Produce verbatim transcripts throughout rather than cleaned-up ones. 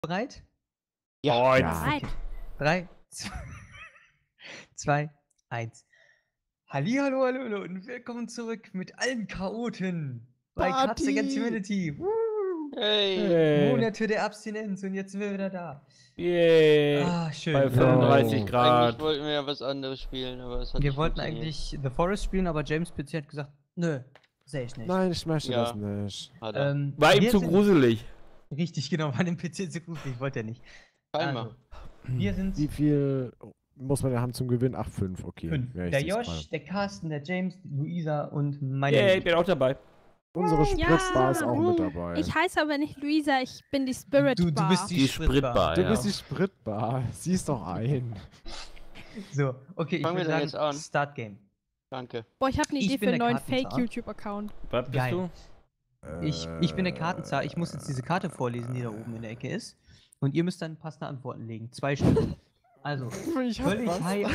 Bereit? Ja. Ja. Okay. Drei, zwei, eins. Hallihallo, hallo, hallo und willkommen zurück mit allen Chaoten bei Cards Against Humanity. Woo! Hey. Hey. Monate der Abstinenz und jetzt sind wir wieder da. Yay. Ah, schön. Bei Ähm, fünfunddreißig Grad. Eigentlich wollten wir ja was anderes spielen, aber es hat wir nicht wollten funktioniert. eigentlich The Forest spielen, aber James P C hat gesagt, nö, sehe ich nicht. Nein, ich möchte Ja. das nicht. Hat er. Ähm, War ihm wir zu sind- gruselig. Richtig, genau, war dem P C zu gruselig, wollte er nicht. Einmal. Also, wir sind Wie viel muss man da haben zum Gewinn? Ach, fünf, okay. fünf. Ja, ich Der seh's Josh, gerade. der Carsten, der James, die Luisa und meine. Yay, ich bin auch dabei. Unsere Ja. Spritzbar ist auch mit dabei. Ich heiße aber nicht Luisa, ich bin die Spirit Du, du Bar. bist die, Die Spritbar. Spritbar. du ja. bist die Spritbar. Sieh's doch ein. So, okay, ich Fangen wir würde denn sagen, jetzt an? Start Game. Danke. Boah, ich habe eine Ich Idee bin für einen der neuen Kartenzar. Fake-YouTube-Account. Was bist Geil. du? Ich, ich bin der Kartenzar, ich muss jetzt diese Karte vorlesen, die da oben in der Ecke ist. Und ihr müsst dann passende Antworten legen. Zwei Stück. Also, Ich hab völlig was. high,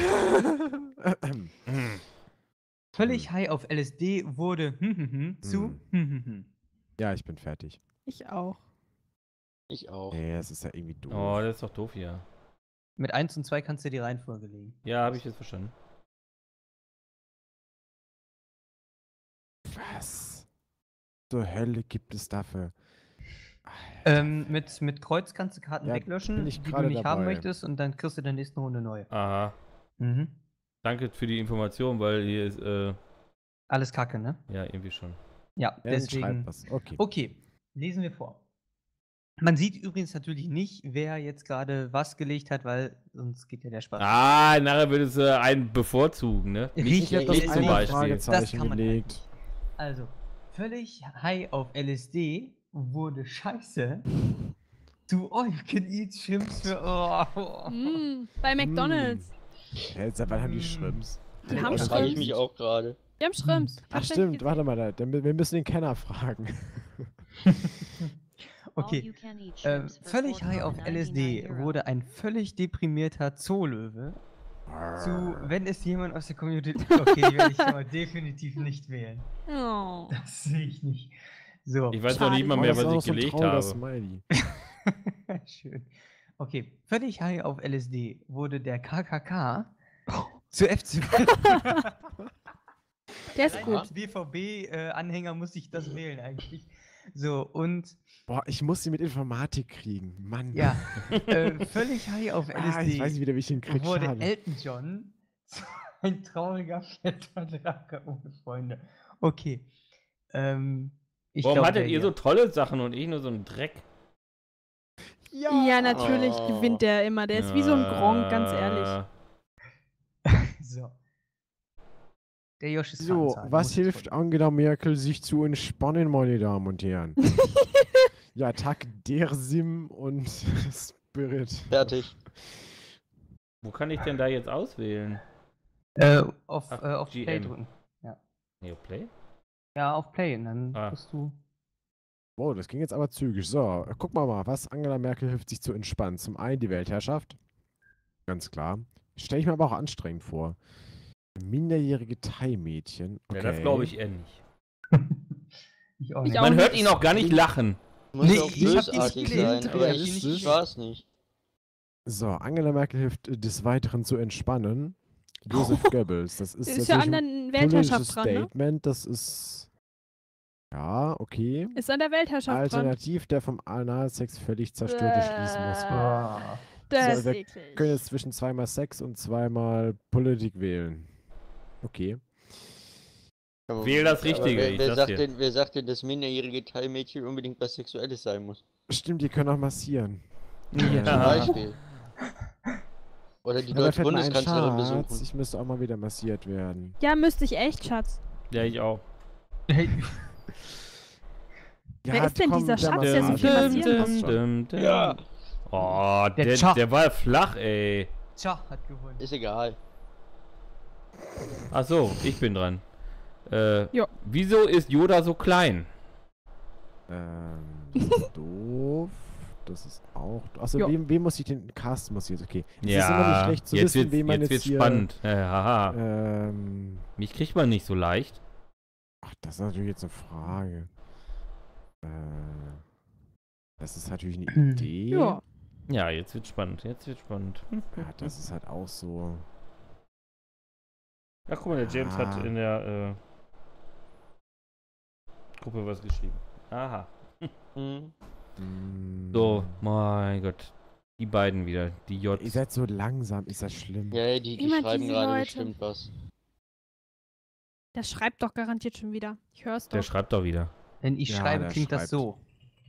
völlig high auf L S D wurde zu Ja, ich bin fertig. Ich auch. Ich auch. Nee, das ist ja irgendwie doof. Oh, das ist doch doof hier. Mit eins und zwei kannst du die Reihenfolge legen. Ja, habe ich jetzt verstanden. Was zur Hölle gibt es dafür? Ähm, mit, mit Kreuz kannst du Karten Ja, weglöschen, bin ich die du gerade nicht haben dabei. möchtest, und dann kriegst du in der nächsten Runde neue. Aha. Mhm. Danke für die Information, weil hier ist, äh, Alles Kacke, ne? ja, irgendwie schon. Ja, Ja, dann deswegen. schreibt was. Okay. Okay, lesen wir vor. Man sieht übrigens natürlich nicht, wer jetzt gerade was gelegt hat, weil sonst geht ja der Spaß. Ah, nachher würde es äh, einen bevorzugen, ne? Richtig, Ich hab das ich zum eine Beispiel. Fragezeichen kann man gelegt. nicht. Also, völlig high auf L S D wurde Scheiße zu All You Can Eat Shrimps für. Oh, oh. Mm, bei McDonalds. Hä, seit wann haben die Mm. Shrimps? Die haben Das frage ich Shrimps. mich auch gerade. Wir haben Shrimps. Ach stimmt, warte mal, da, da- wir müssen den Kenner fragen. Okay, ähm, völlig high auf L S D wurde ein völlig deprimierter Zoolöwe zu, wenn es jemand aus der Community. Okay, die werde ich schon mal definitiv nicht wählen. Oh. Das sehe ich nicht. So. Ich weiß Schade. noch nicht mal Oh, mehr, das ist was auch ich so ein gelegt trauriger habe. Smiley. Schön. Okay, völlig high auf L S D wurde der K K K zu F C. Der ist gut. Als B V B-Anhänger muss ich das wählen eigentlich. So, und Boah, ich muss sie mit Informatik kriegen. Mann. ja, äh, völlig high auf L S D Ah, ich weiß nicht wieder, wie ich den krieg. wurde Schade. Elton John zu ein trauriger Fettvertrag ohne Freunde. Okay. Ähm, ich Warum glaub, hattet der ihr hier. so tolle Sachen und ich nur so einen Dreck? Ja, natürlich Oh. gewinnt der immer. Der ist wie so ein Gronk, ganz ehrlich. So. Der Josh ist So, Kartenzahler, was muss ich hilft Angela Merkel, sich zu entspannen, meine Damen und Herren? Ja, Tag der Sim und Spirit. Fertig. Wo kann ich denn da jetzt auswählen? Äh, auf, Ach, äh, auf G Play M. drücken. Neo Play? Ja, auf Play und dann Ah. bist du. Wow, das ging jetzt aber zügig. So, äh, guck mal mal, was Angela Merkel hilft, sich zu entspannen. Zum einen die Weltherrschaft. Ganz klar. Stelle ich mir aber auch anstrengend vor. Minderjährige Thai-Mädchen. Okay. Ja, das glaube ich eher nicht. Ich auch Ich nicht. auch Man hört nicht. ihn auch gar nicht lachen. Muss Nee, ja auch ich hab die bösartig Spiele sein, hinter aber mir, ich, realistisch. ich war es nicht. So, Angela Merkel hilft äh, des Weiteren zu entspannen. Joseph Goebbels. Das ist, Ist ja an natürlich der ein politisches Weltherrschaft dran, ne? Statement. Das ist. Ja, okay. Ist an der Weltherrschaft dran. Alternativ der vom Analsex völlig zerstörte Schließmus. Ah. Das So, ist wir eklig. können jetzt zwischen zweimal Sex und zweimal Politik wählen. Okay. Wähl das Aber Richtige, Wer, ich wer, sag's sagt dir. denn, wer sagt denn, dass minderjährige Teilmädchen unbedingt was Sexuelles sein muss? Stimmt, die können auch massieren. Zum Ja. Beispiel. Oder die Aber deutsche fällt mir ein, Bundeskanzlerin Schatz, besuchen. ich müsste auch mal wieder massiert werden. Ja, müsste ich echt, Schatz. Ja, ich auch. Hey, Wer ist denn komm, dieser der Schatz, der so massiert. viel Dum, massieren dum, muss? dum, dum. Ja. Oh, Der der, Cha. der war flach, ey. Tja, hat gewonnen. Ist egal. Ach so, ich bin dran. Äh, Ja. wieso ist Yoda so klein? Ähm, das ist doof. Das ist auch. Achso, Ja. wem, wem muss ich den Cast muss jetzt? Okay. Es ja, ist immer nicht schlecht zu jetzt wissen, wird's, wem man jetzt jetzt, wird's hier. spannend. Äh, haha. Ähm, Mich kriegt man nicht so leicht. ach, das ist natürlich jetzt eine Frage. Äh, das ist natürlich eine Idee. Ja. Ja, jetzt wird spannend, jetzt wird spannend. Ja, das ist halt auch so. Ach, guck mal, der James Ah. hat in der äh, Gruppe was geschrieben. Aha. Mhm. Mm. So, mein Gott. Die beiden wieder, die J. Ihr seid so langsam, ist das schlimm? Ja, ja, die, die Immer schreiben diese gerade Leute. bestimmt was. Der schreibt doch garantiert schon wieder. Ich hör's Der doch. schreibt doch wieder. Wenn ich Ja, schreibe, der klingt das schreibt. so.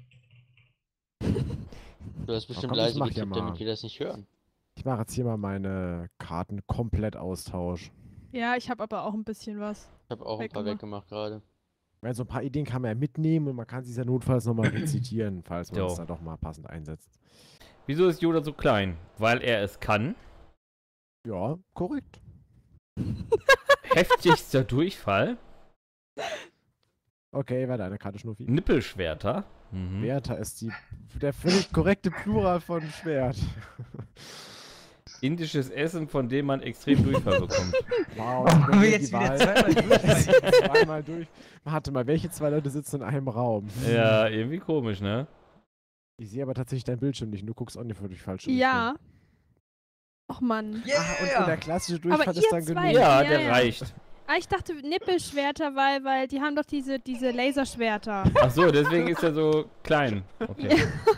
Du hast bestimmt komm, ich leise mach ja getippt, mal. damit wir das nicht hören. Ich mache jetzt hier mal meine Karten komplett Austausch. Ja, ich habe aber auch ein bisschen was. Ich habe auch ein paar Weggemacht. weggemacht gerade. Weil so ein paar Ideen kann man ja mitnehmen und man kann sie ja notfalls nochmal rezitieren, falls man Jo. es dann doch mal passend einsetzt. Wieso ist Yoda so klein? Weil er es kann. Ja, korrekt. Heftigster Durchfall. Okay, war deine Karte, Schnuffi. Nippelschwerter. Mhm. Werther ist die, der völlig korrekte Plural von Schwert. Indisches Essen, von dem man extrem Durchfall bekommt. Wow, Warum wenn wir die jetzt wieder Wahl- zweimal durchfallen? zweimal durch. Warte mal, welche zwei Leute sitzen in einem Raum? Ja, irgendwie komisch, ne? Ich sehe aber tatsächlich deinen Bildschirm nicht. Du guckst auch nicht völlig falsch. Ja. Och Mann. Ah, und, und der klassische Durchfall ihr ist dann zwei- genug. Ja, ja, der ja. reicht. Ah, ich dachte Nippelschwerter, weil, weil die haben doch diese, diese Laserschwerter. Ach so, deswegen ist er so klein. Okay.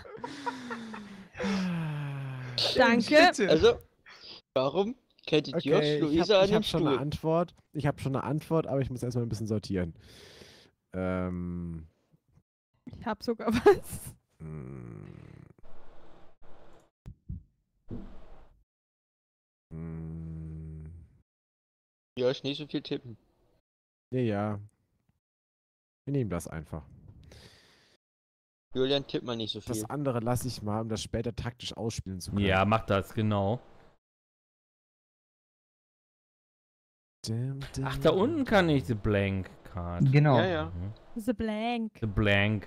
Danke. Also, warum kettet Okay, Josh ich Luisa habe an den hab schon eine Stuhl? Antwort. Ich habe schon eine Antwort, aber ich muss erstmal ein bisschen sortieren. Ähm. Ich hab sogar was. mm, mm, Josh, nicht so viel tippen. Ja, ja. Wir nehmen das einfach. Julian, tipp mal nicht so viel. Das andere lasse ich mal, um das später taktisch ausspielen zu können. Ja, mach das, genau. Dim, dim. Ach, da unten kann ich The Blank Card. Genau. Ja, ja. Mhm. The Blank. The Blank.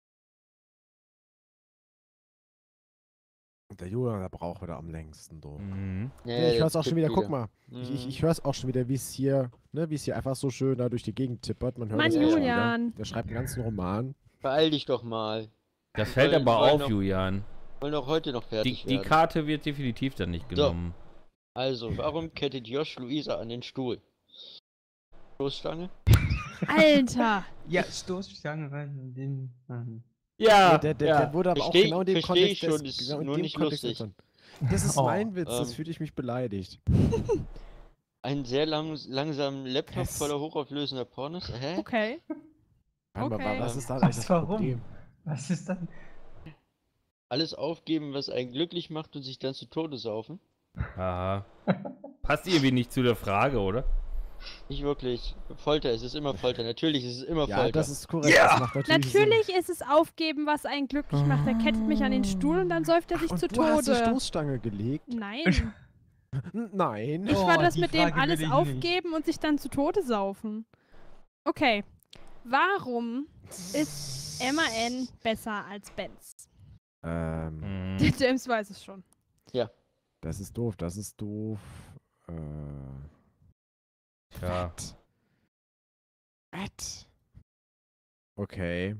Der Julian, der braucht wieder am längsten, du. Mhm. Ja, Ja, ich der hör's auch schon tippt wieder, guck mal. Ich, ich, Mhm. ich hör's auch schon wieder, wie es hier, ne, wie es hier einfach so schön da durch die Gegend tippert. Man hört Mann, es auch schon wieder. Julian. Der schreibt einen ganzen Roman. Beeil dich doch mal. Das fällt wollen- aber wollen auf, noch- Julian. Wollen auch heute noch Die, fertig die werden. Karte wird definitiv dann nicht So. genommen. Also, warum kettet Josh Luisa an den Stuhl? Stoßstange? Alter. Ja, Stoßstange, weil den. ähm, Ja, Ja, der, der, der wurde aber auch Versteh- genau in dem versteh ich Kontext. des- schon, ist genau in nur dem nicht Kontext lustig. entstanden. Das ist Oh, mein Witz, das ähm. fühlte ich mich beleidigt. Einen sehr lang, langsamen Laptop Pest. voller hochauflösender Pornos? Hä? Okay. Warte mal, Okay. was ist da Was, eigentlich das warum? Problem? Was ist dann? Alles aufgeben, was einen glücklich macht und sich dann zu Tode saufen? Aha. Passt irgendwie nicht zu der Frage, oder? Nicht wirklich. Folter, es ist immer Folter. Natürlich ist es immer Ja, Folter. das ist korrekt. Ja! Das macht natürlich, Natürlich ist es aufgeben, was einen glücklich macht. Er kettet mich an den Stuhl und dann säuft er Sinn. sich Und zu du hast die Tode. Stoßstange gelegt? Nein. N- Nein. Ich Oh, war das die mit dem Frage will alles ich nicht. aufgeben und sich dann zu Tode saufen. Okay. Warum ist M A N besser als Benz? Ähm, Mhm. Der James weiß es schon. das ist doof, das ist doof. Äh, Ja. What? What? Okay.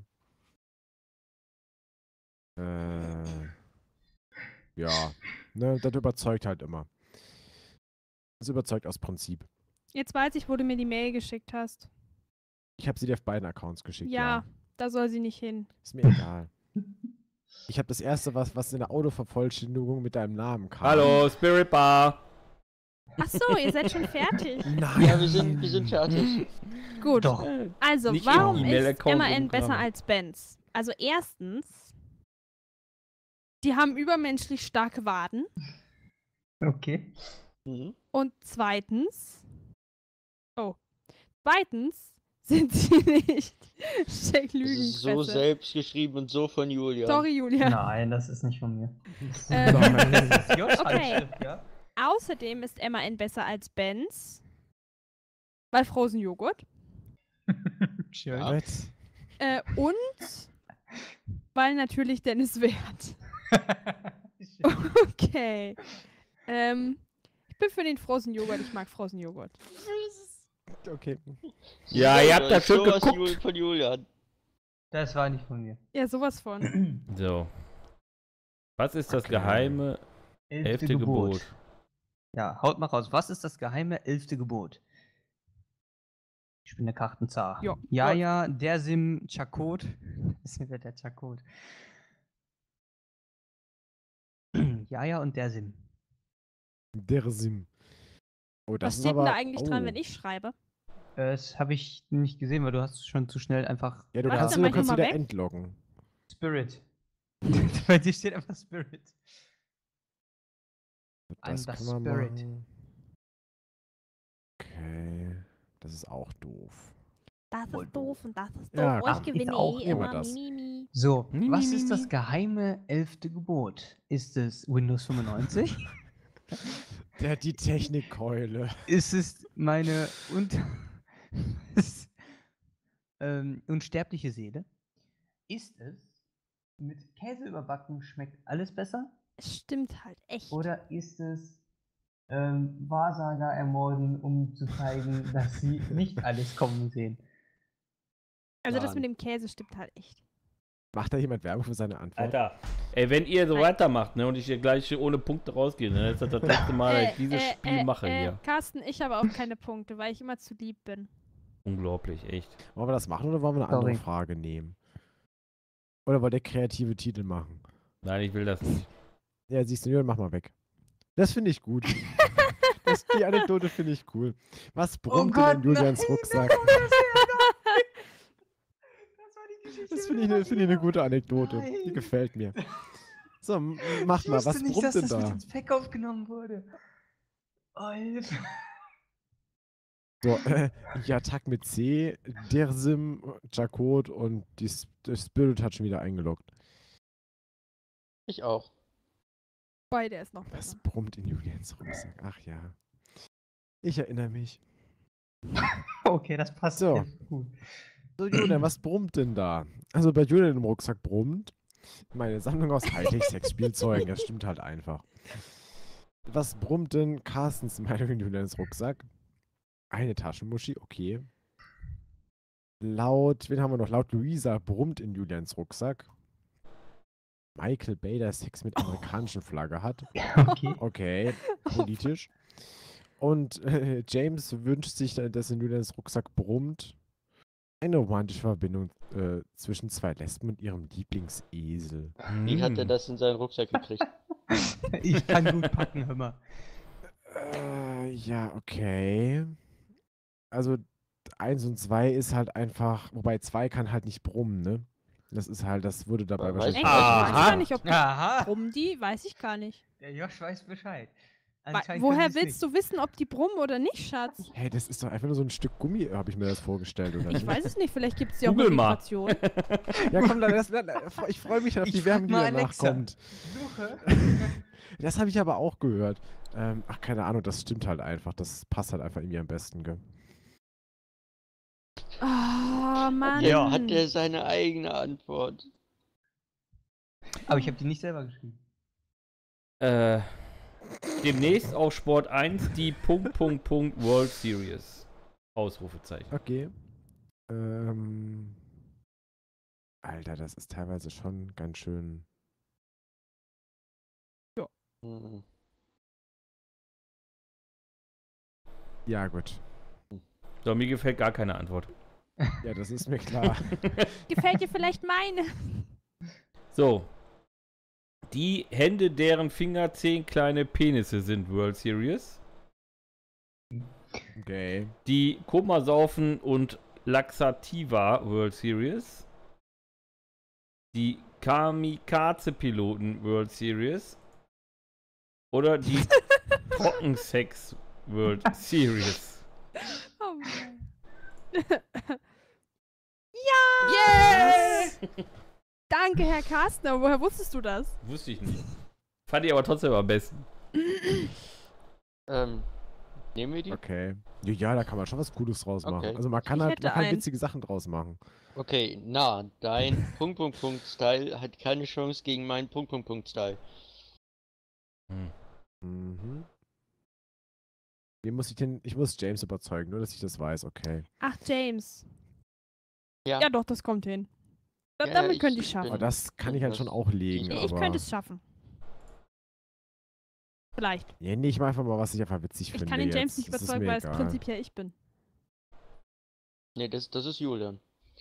Äh, ja. Ne, das überzeugt halt immer. Das überzeugt aus Prinzip. Jetzt weiß ich, wo du mir die Mail geschickt hast. Ich habe sie dir auf beiden Accounts geschickt. Ja, da soll sie nicht hin. Ist mir egal. Ich habe das erste, was, was in der Autovervollständigung mit deinem Namen kam. Hallo, Spirit Bar. Ach so, ihr seid schon fertig. Nein. Ja, wir sind, wir sind fertig. Gut. Doch. Also, Nicht warum im ist E-Mail-Account M A N umgraben. besser als Benz? Also erstens, die haben übermenschlich starke Waden. Okay. Mhm. Und zweitens, oh, zweitens sind sie nicht Steck Das ist so Lügenpresse. selbst geschrieben und so von Julian. Sorry, Julia. Nein, das ist nicht von mir. Ähm, Das ist Josh Okay. Handschrift, ja? Außerdem ist M A N besser als Benz, weil Frozen Joghurt. Schön. Ja. Was? Äh, und weil natürlich Dennis Wert. Okay. Ähm, ich bin für den Frozen Joghurt. Ich mag Frozen Joghurt. Okay. Ja, ihr habt da ist schön sowas geguckt. Jul- von Julian. Das war nicht von mir. Ja, sowas von. So. Was ist das Okay. geheime elfte Gebot? Ja, haut mal raus. Was ist das geheime elfte Gebot? Ich bin der Kartenzar. Jo, Ja, läuft. ja, der Sim Chakot. Das ist der Chakot. Ja, ja und der Sim. Der Sim. Oh, das Was ist steht denn aber, da eigentlich dran, oh. wenn ich schreibe? Das habe ich nicht gesehen, weil du hast schon zu schnell einfach Ja, du Was, kannst, dann du mach ich kannst mal wieder weg? entloggen. Spirit. Bei dir steht einfach Spirit. Das Under können wir Spirit. machen. Okay. Das ist auch doof. Das Voll ist doof und das ist Ja, doof. komm, ich gewinne ist auch eh nehmen wir immer. das. Mi, mi, mi. So, Mi, mi, was mi, ist das mi. geheime elfte Gebot? Ist es Windows fünfundneunzig? Der hat die Technikkeule. Ist es meine und ähm, unsterbliche Seele? Ist es mit Käse überbacken schmeckt alles besser? Es stimmt halt echt. Oder ist es ähm, Wahrsager ermorden, um zu zeigen, dass sie nicht alles kommen sehen? Also das Nein. mit dem Käse stimmt halt echt. Macht da jemand Werbung für seine Antwort? Alter, ey, wenn ihr so Nein. weitermacht, ne, und ich hier gleich ohne Punkte rausgehe, ne, das ist das letzte Mal, dass ich dieses Spiel mache äh, hier. Carsten, ich habe auch keine Punkte, weil ich immer zu lieb bin. Unglaublich, echt. Wollen wir das machen oder wollen wir eine Sorry. andere Frage nehmen? Oder wollt ihr kreative Titel machen? Nein, ich will das nicht. Ja, siehst du, Julian, mach mal weg. Das finde ich gut. das, die Anekdote finde ich cool. Was brummt denn in Julians Rucksack? Das finde ich, eine- finde ich eine gute Anekdote. Die Nein. gefällt mir. So, m- mach mal, was nicht, brummt dass denn das da? mit ins Pack aufgenommen wurde. Alter. So, äh, ja, Tag mit C, der Sim, Chakot und die S- der Spirit hat schon wieder eingeloggt. Ich auch. Boah, der ist noch Was besser. brummt in Julians Rucksack? Ach ja. Ich erinnere mich. Okay, das passt So. jetzt gut. So, Julian, was brummt denn da? Also bei Julian im Rucksack brummt meine Sammlung aus Hightech-Sex-Spielzeugen. Das stimmt halt einfach. Was brummt denn Carstens Meinung in Julians Rucksack? Eine Taschenmuschi, okay. Laut, wen haben wir noch? Laut Luisa brummt in Julians Rucksack. Michael Bay, der Sex mit amerikanischen Flagge hat. Okay. Okay, politisch. Und äh, James wünscht sich, äh, dass in Julians Rucksack brummt. Eine romantische Verbindung äh, zwischen zwei Lesben und ihrem Lieblingsesel. Wie hat er Hm. das in seinen Rucksack gekriegt? Ich kann gut packen, hör mal. Äh, ja, okay. Also eins und zwei ist halt einfach, wobei zwei kann halt nicht brummen, ne? Das ist halt, das würde dabei Aber wahrscheinlich... Echt? Ich Aha. weiß gar nicht, ob die Aha. brummen die, weiß ich gar nicht. Der Josh weiß Bescheid. Wa- Anscheinend Woher können sie's willst du wissen, ob die brummen oder nicht, Schatz? Hey, das ist doch einfach nur so ein Stück Gummi, habe ich mir das vorgestellt, oder Ich nicht? weiß es nicht, vielleicht gibt es ja auch Google eine mal. Migration. Ja, komm, dann, das, dann, ich freue mich auf Ich die frag Werbung, die mal danach Alexa. kommt. Suche. Das habe ich aber auch gehört. Ähm, ach, keine Ahnung, das stimmt halt einfach. Das passt halt einfach irgendwie am besten, gell? Oh, Mann. Ja, hat er seine eigene Antwort? Aber ich habe die nicht selber geschrieben. Äh, demnächst auf Sport eins die Punkt, Punkt, Punkt World Series. Ausrufezeichen. Okay. Ähm. Alter, das ist teilweise schon ganz schön. Hm. Ja, gut. So, mir gefällt gar keine Antwort. Ja, das ist mir klar. Gefällt dir vielleicht meine? So. Die Hände, deren Finger zehn kleine Penisse sind, World Series. Okay. Die Komasaufen und Laxativa World Series. Die Kamikaze-Piloten World Series. Oder die Trockensex World Series. Oh Mann. Yes! Danke, Herr Carstner. Woher wusstest du das? Wusste ich nicht. Fand ich aber trotzdem am besten. Ähm, nehmen wir die? Okay. Ja, ja, da kann man schon was Cooles draus machen. Okay. Also man kann Ich halt hätte man kann einen. witzige Sachen draus machen. Okay, na, dein Punkt, Punkt, Punkt Style hat keine Chance gegen meinen Punkt, Punkt, Punkt Style. Mhm. Wie muss ich denn? Ich muss James überzeugen, nur dass ich das weiß, okay. Ach, James. Ja. Ja, doch, das kommt hin. Da, Ja, damit ich- könnte ich ich schaffen. Aber das kann ich halt schon auch legen. Ich aber könnte es schaffen. Vielleicht. Ja, nee, ich mach einfach mal, was ich einfach witzig Ich finde. kann den James jetzt. nicht Das ist überzeugen, mir weil es egal. prinzipiell ich bin. Nee, das, das ist Julian.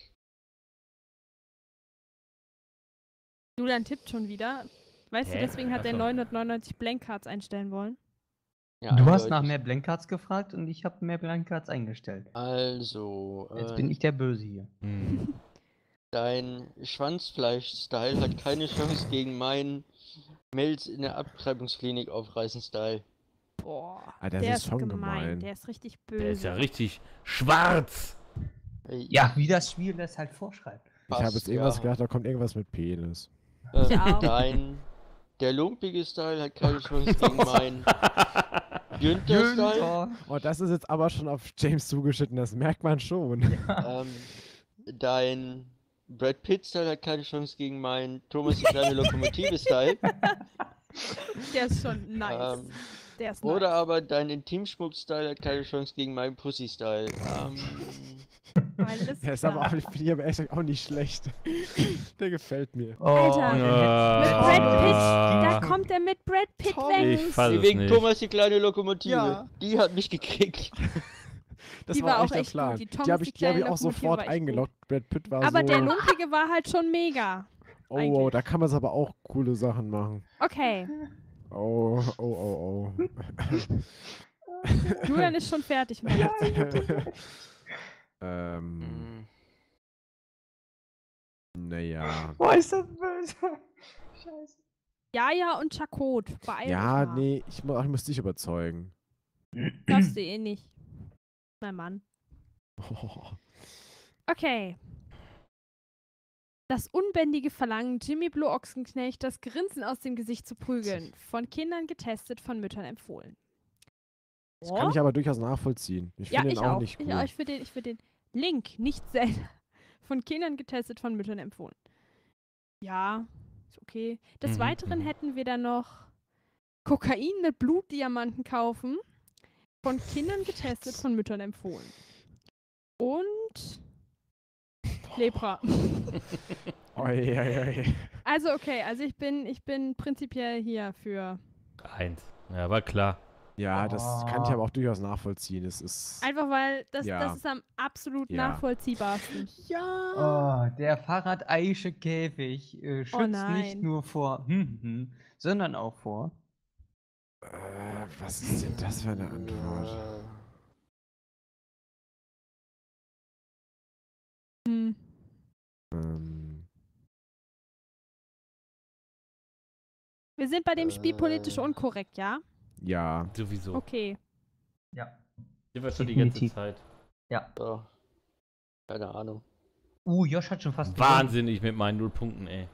Julian tippt schon wieder. Weißt Hä? du, deswegen hat er Achso. neunhundertneunundneunzig Blankcards einstellen wollen. Ja, Du hast nach eindeutig. mehr Blankcards gefragt und ich habe mehr Blankcards eingestellt. Also, Jetzt äh, bin ich der Böse hier. Hm. dein Schwanzfleisch-Style hat keine Chance gegen meinen Mails in der Abtreibungsklinik aufreißen-Style. Boah, Ah, das der ist ist schon gemein. gemein. Der ist richtig böse. Der ist ja richtig schwarz. Äh, Ja, wie das Spiel das halt vorschreibt. Ich habe passt, jetzt irgendwas ja. gedacht, da kommt irgendwas mit Penis. Ähm, Ich auch. dein, der lumpige Style hat keine Chance gegen meinen Günther-Style. Günther. Oh, das ist jetzt aber schon auf James zugeschnitten, das merkt man schon. Ähm, dein Brad Pitt-Style hat keine Chance gegen meinen Thomas die kleine Lokomotive-Style. Der ist schon nice. Ähm, der ist Oder nice. aber dein Intimschmuck-Style hat keine Chance gegen meinen Pussy-Style. Ähm, Alles Der ist aber klar. auch, ich finde ich aber echt auch nicht schlecht. Der gefällt mir. Oh, Alter. den Ah. hättest Mit du- Brad Pitt. Ah. Da kommt er mit Brad Pitt Tom. weg. Ich fass es wegen nicht. Thomas die kleine Lokomotive. Ja. Die hat mich gekriegt. Das Die war, war auch echt der echt gut. Plan. Die Die, Thomas, habe die ich, die hab ich kleine auch Lokomotive sofort war echt gut. eingeloggt. Brad Pitt war Aber so... der Lumpige war halt schon mega. oh, eigentlich. oh, da kann man aber auch coole Sachen machen. Okay, Oh, oh, oh, oh. Julian ist schon fertig. Mit der ähm, Hm. naja. Boah, ist das böse. Scheiße. Jaja und Chakot. Beeil Ja, dich mal. nee, ich, mu- ich muss dich überzeugen. Darfst du eh nicht. Mein Mann. Oh, Okay. Das unbändige Verlangen, Jimmy Blue Ochsenknecht das Grinsen aus dem Gesicht zu prügeln. Von Kindern getestet, von Müttern empfohlen. das kann ich aber durchaus nachvollziehen. Ich Ja, finde ich ihn auch, auch. nicht Ich, cool. auch. Ich finde den, ich find den Link nicht selten. Von Kindern getestet, von Müttern empfohlen. Ja, ist okay. Des Mhm, Weiteren mhm. hätten wir dann noch Kokain mit Blutdiamanten kaufen. Von Kindern getestet, von Müttern empfohlen. Und Lepra. Oi, oi, oi. Also okay, also ich bin, ich bin prinzipiell hier für Eins. Ja, war klar. Ja, das kann ich aber auch durchaus nachvollziehen. Es ist. einfach weil das, Ja. das ist am absolut Ja. nachvollziehbarsten. Ja. Oh, der Fahrradeische Käfig äh, schützt Oh nein. nicht nur vor hm, hm, sondern auch vor. Äh, was ist denn das für eine Antwort? Äh, Hm. Ähm, Wir sind bei dem Spiel politisch Äh. unkorrekt, ja? ja. Sowieso. Okay. Ja. Hier war schon die ganze Definitiv. Zeit. Ja. so. Keine Ahnung. Uh, Josh hat schon fast Wahnsinnig mit meinen null Punkten, ey.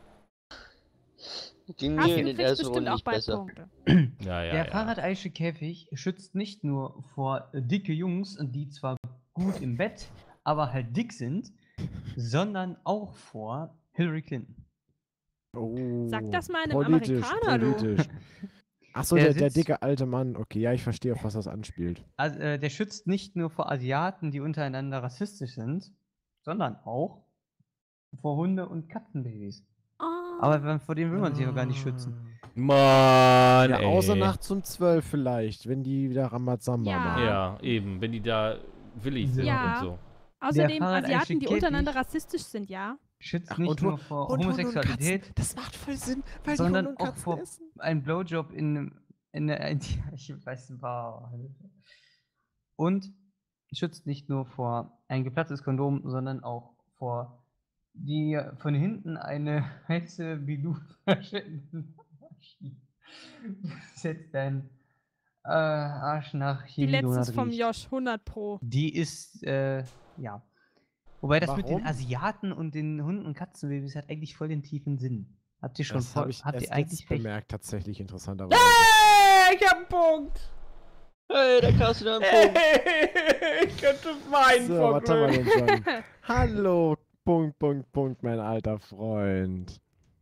Ging Hast mir du in den kriegst ersten bestimmt Runden auch nicht bald besser. Punkte. Ja, ja, Der ja. Fahrradeische Käfig schützt nicht nur vor äh, dicke Jungs, die zwar gut im Bett, aber halt dick sind, sondern auch vor Hillary Clinton. Oh, Sag das mal einem politisch, Amerikaner, du. politisch. Achso, Der der, der sitzt- dicke alte Mann. Okay, ja, ich verstehe, auf was das anspielt. Also, äh, der schützt nicht nur vor Asiaten, die untereinander rassistisch sind, sondern auch vor Hunde- und Katzenbabys. Oh. Aber wenn- vor denen will man sich doch gar nicht schützen. Mann, Ja, ey. außer nachts um zwölf vielleicht, wenn die wieder Ramazamba Ja. machen. Ja, eben, wenn die da willig sind Ja. und so. Außerdem Fahrradeische Asiaten, die Käfig- untereinander rassistisch sind, ja? Schützt Ach, nicht und nur Hu- vor und Hunde und Homosexualität, Katzen, das macht voll Sinn, weil sondern die Hunde und auch Katzen vor essen. ein Blowjob in, einem- in der, ich weiß ein paar. Und schützt nicht nur vor ein geplatztes Kondom, sondern auch vor die von hinten eine heiße Bilou-Flasche in den Arsch schiebt. Setzt dein äh, Arsch nach Die Chili-Donut letzte vom riecht. Josh, hundert Pro. Die ist, äh, ja. Wobei das mit den Warum? Asiaten und den Hunden und Katzenbabys hat eigentlich voll den tiefen Sinn. Habt ihr schon Das voll, habe ich habt erst ihr eigentlich jetzt recht? bemerkt, tatsächlich interessanterweise. Hey, ich hab einen Punkt! Hey, da kannst du da einen Punkt. ich könnte meinen So, was haben wir denn schon? Hallo, Punkt, Punkt, Punkt, mein alter Freund.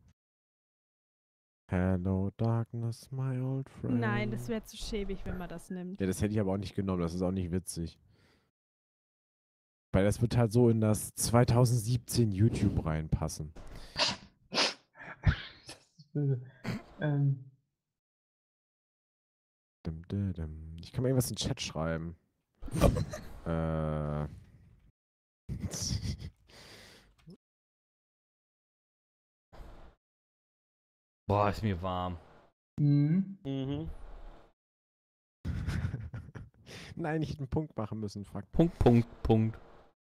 Hello, Darkness, my old friend. Nein, das wäre zu schäbig, wenn man das nimmt. Ja, das hätte ich aber auch nicht genommen, das ist auch nicht witzig. Weil das wird halt so in das zweitausendsiebzehn YouTube reinpassen. Das ist böse. Ähm, Dum, dum, dum. Ich kann mal irgendwas in den Chat schreiben. äh. Boah, ist mir warm. Mhm. Mhm. Nein, ich hätte einen Punkt machen müssen. Fuck. Punkt, Punkt, Punkt.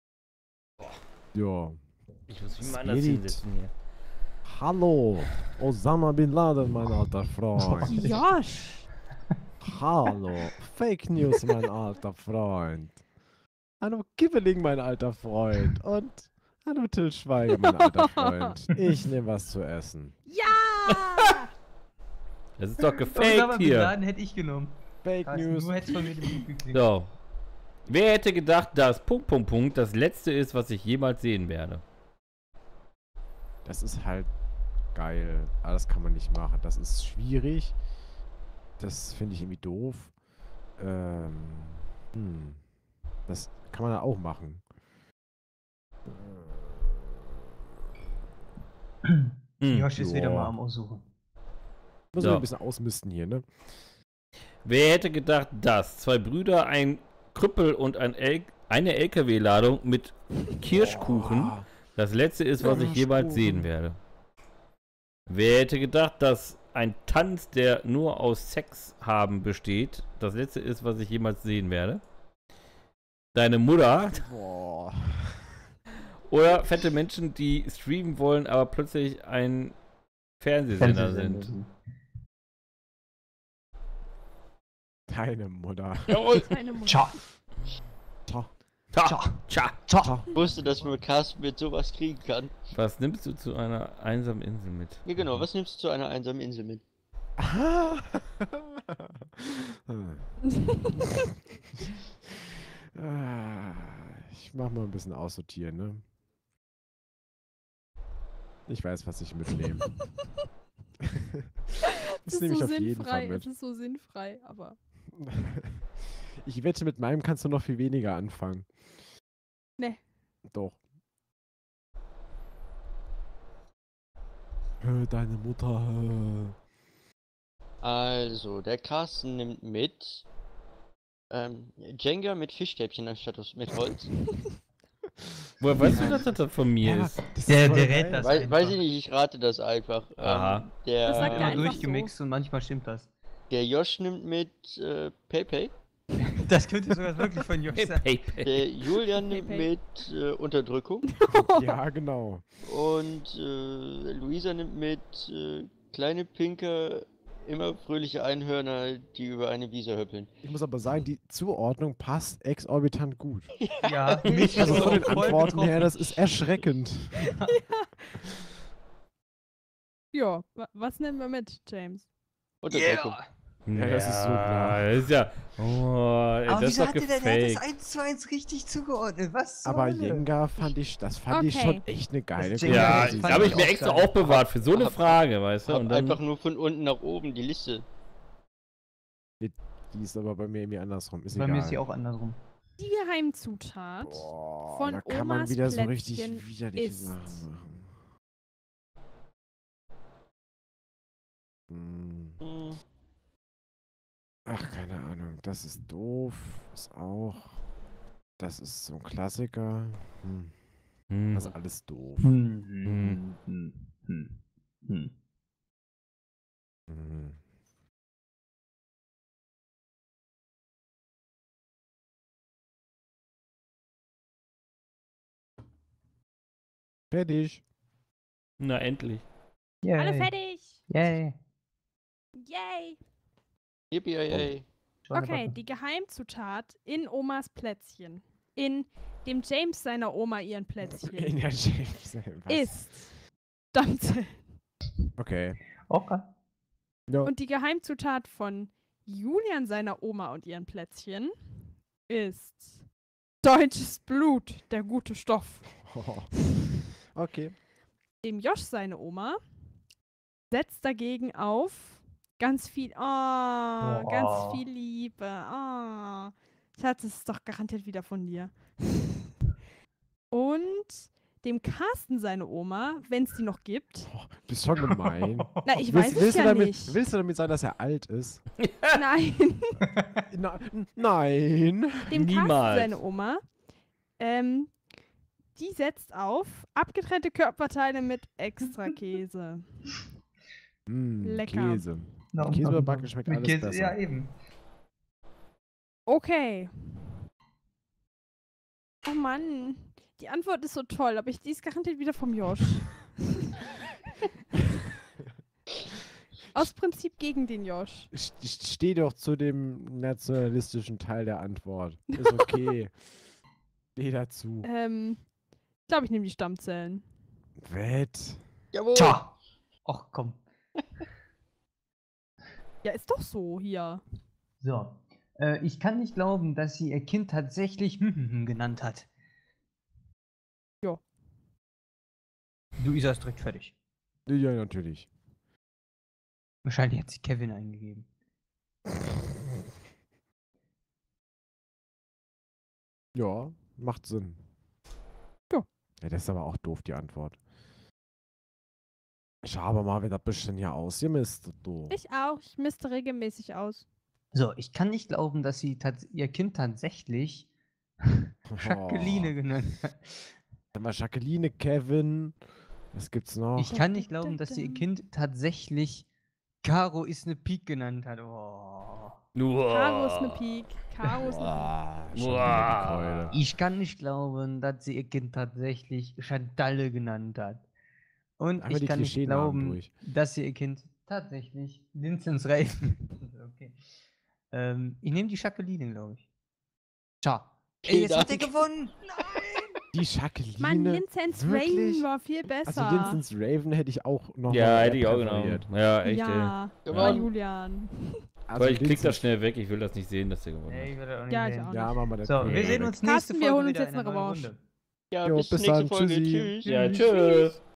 Ja. Ich muss mich mal Spirit. anders hinsetzen hier. Hallo. Osama Bin Laden, mein alter Freund. Josh! Hallo. Fake News, mein alter Freund. Hallo Kibbeling, mein alter Freund. Und hallo Till Schweiger, mein alter Freund. Ich nehme was zu essen. Ja! Das ist doch Aber gefaked Bin hier. Laden hätte ich genommen. Fake Carsten, News. du hättest von mir den Punkt gekriegt. So. Wer hätte gedacht, dass Punkt, Punkt, Punkt das letzte ist, was ich jemals sehen werde? Das ist halt geil. Aber das kann man nicht machen. Das ist schwierig. Das finde ich irgendwie doof. Ähm, hm. Das kann man da auch machen. Hm. Josh ist wieder Joa. mal am Aussuchen. Muss So. man ein bisschen ausmisten hier, ne? Wer hätte gedacht, dass zwei Brüder, ein Krüppel und ein El eine L K W-Ladung mit Kirschkuchen Boah. das letzte ist, was ich jemals sehen werde? Wer hätte gedacht, dass ein Tanz, der nur aus Sex haben besteht, das letzte ist, was ich jemals sehen werde? Deine Mutter Boah. oder fette Menschen, die streamen wollen, aber plötzlich ein Fernsehsender sind? Deine Mutter. Jawohl. Deine Mutter. Ciao. Tja. Tja, tja. Ciao. Ich wusste, dass man Carsten mit sowas kriegen kann. Was nimmst du zu einer einsamen Insel mit? Ja genau, was nimmst du zu einer einsamen Insel mit? Ah, ich mach mal ein bisschen aussortieren, ne? Ich weiß, was ich mitnehme. Es Das ist nehme ich so auf jeden sinnfrei, Fall es mit. ist so sinnfrei, aber. Ich wette, mit meinem kannst du noch viel weniger anfangen. Ne. Doch. Äh, Deine Mutter. äh. Also, der Carsten nimmt mit ähm, Jenga mit Fischstäbchen anstatt aus- mit Holz. Woher weißt du, dass das das von mir Ja, ist? das Der- ist voll der geil. rät das. Wei einfach. weiß ich nicht, ich rate das einfach. Aha. Ähm, der, Das sagt er Immer einfach durchgemixt und manchmal stimmt das. der Josh nimmt mit äh, PayPay. Das könnte sogar wirklich von Josh sein. Hey, hey. Der Julian nimmt PayPay. mit äh, Unterdrückung. Ja, genau. Und äh, Luisa nimmt mit äh, kleine, pinke, immer fröhliche Einhörner, die über eine Wiese höppeln. Ich muss aber sagen, die Zuordnung passt exorbitant gut. Ja, mich Also ist von den auch voll Antworten her, betroffen. das ist erschreckend. Ja, wa was nehmen wir mit, James? Unterdrückung. Yeah. Ja, das ist so klar. Das ist ja. Oh, ey, Aber das ist wieso doch hat der denn der hat das gefaked. eins zu eins richtig zugeordnet? Was soll Aber das? Jenga fand ich, das fand ich Okay. schon echt eine geile Jenga Ja, das Komposition. das fand habe ich ich mir auch extra geil. aufbewahrt für so eine Hab- Frage, weißt du? Hab Und dann, einfach nur von unten nach oben die Liste. Die ist aber bei mir irgendwie andersrum. Ist Bei egal. mir ist sie auch andersrum. Die Geheimzutat Boah, von da kann man Omas wieder so richtig Plätzchen widerliche ist- Sachen machen. Hm. Hm, Ach, keine Ahnung. Das ist doof. Ist auch. Das ist so ein Klassiker. Hm. Hm. Das ist alles doof. Hm, Hm. hm, hm, hm. Hm. Fertig. Na, endlich. Alle Yay. fertig! Yay. Yay! Yippie, yay. Schöne Okay, Waffe. die Geheimzutat in Omas Plätzchen. In dem James seiner Oma ihren Plätzchen. In der James. Was? ist Stammzellen. Okay. Okay. Ja. Und die Geheimzutat von Julian seiner Oma und ihren Plätzchen ist deutsches Blut, der gute Stoff. Okay. Dem Josh seine Oma setzt dagegen auf ganz viel, oh, ganz Boah. viel Liebe. Oh. Schatz, das ist doch garantiert wieder von dir. Und dem Carsten seine Oma, wenn es die noch gibt. Oh, du bist schon gemein. Na, ich willst, weiß es willst ja du damit, nicht. Willst du damit sagen, dass er alt ist? Nein, Na, nein. dem Carsten Niemals. seine Oma. Ähm, die setzt auf abgetrennte Körperteile mit extra Käse. Mm, Lecker. Käse. Nom, Käse nom, oder nom. Backe schmeckt Mit alles Käse, besser. Ja, eben. Okay. Oh Mann, die Antwort ist so toll, aber ich, die ist garantiert wieder vom Josh. Aus Prinzip gegen den Josh. St- Steh doch zu dem nationalistischen Teil der Antwort. Ist okay. Steh dazu. Ähm, ich glaube, ich nehme die Stammzellen. Wett. Jawohl. Tja. Och, komm. Ja, ist doch so hier. So. Äh, ich kann nicht glauben, dass sie ihr Kind tatsächlich genannt hat. Jo. Luisa ist direkt fertig. Ja, natürlich. Wahrscheinlich hat sie Kevin eingegeben. Ja, macht Sinn. Ja. Ja, das ist aber auch doof, die Antwort. Schau aber mal, wie das bisschen hier ausgemistet, du. Ich auch. Ich misste regelmäßig aus. So, ich kann nicht glauben, dass sie tats ihr Kind tatsächlich Jacqueline genannt hat. Dann war Jacqueline, Kevin. Was gibt's noch? Ich kann nicht glauben, dass sie ihr Kind tatsächlich Caro ist ne Pik genannt hat. Oh. Caro ist eine Peak. Caro ist eine Boah, schon Boah. wieder die Keule. Ich kann nicht glauben, dass sie ihr Kind tatsächlich Chantalle genannt hat. Und Einmal ich die kann nicht Klischeenamen glauben, durch. dass sie ihr Kind tatsächlich Vinzenz Raven. Okay. Ähm, ich nehme die Jacqueline, glaube ich. Ciao. Ey, Vielen jetzt hat er Dank. gewonnen! Nein! Die Jacqueline. Mann, Vincent's Raven wirklich? war viel besser. Also Vincent's Raven hätte ich auch noch Ja, mal hätte ich auch präferiert. genommen. Ja, echt, ey. ja, Ja, war Mann. Julian. Also Aber ich klick Vincent- das schnell weg, ich will das nicht sehen, dass der gewonnen Nee, hat. ich will das auch nicht Ja, ich sehen. auch Ja, machen wir das. So, mal wir sehen weg. uns nächste Carsten, wir Folge holen uns wieder jetzt in einer eine neuen Revanche. Runde. Ja, Jo, bis, bis nächste dann. Folge. Tschüssi. Tschüss. Ja, tschüss.